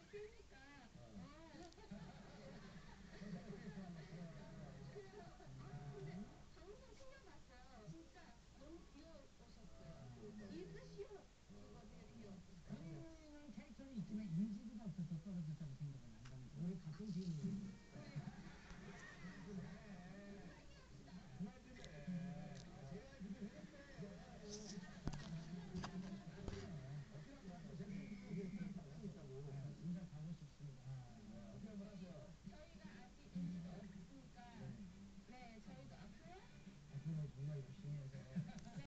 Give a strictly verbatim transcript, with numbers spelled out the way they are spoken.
그러니까 어. 아 그래서 아 근데 방송 챙겨봤어요. 진짜 너무 귀여우셨어요. 아, 귀엽다. 이드시오 이거 되게 귀여웠어요. 본인은 캐릭터는 있지만 인지도가 없어서 떨어졌다고 생각은 안 가면서 우리 같은 팀이에요.